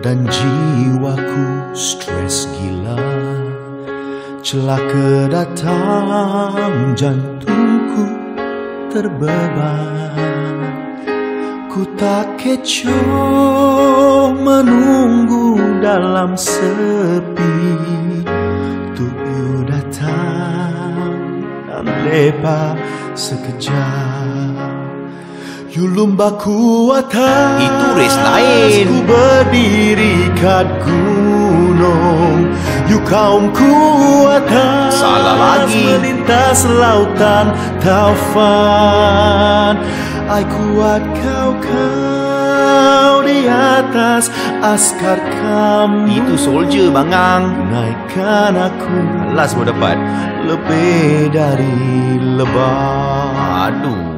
dan jiwaku stres gila. Celaka datang, jantungku terbeban. Ku tak kecoh menunggu dalam sepi. Untuk you datang dan lepas sekejap. You lumbaku atas, itu race lain. Ku berdiri kat gunung. You kaumku atas, salah lagi. Melintas lautan taufan. Ai kuat kau di atas, askar kamu. Itu soldier bangang. Naikkan aku, Alas baru dapat. lebih dari lebah. Aduh.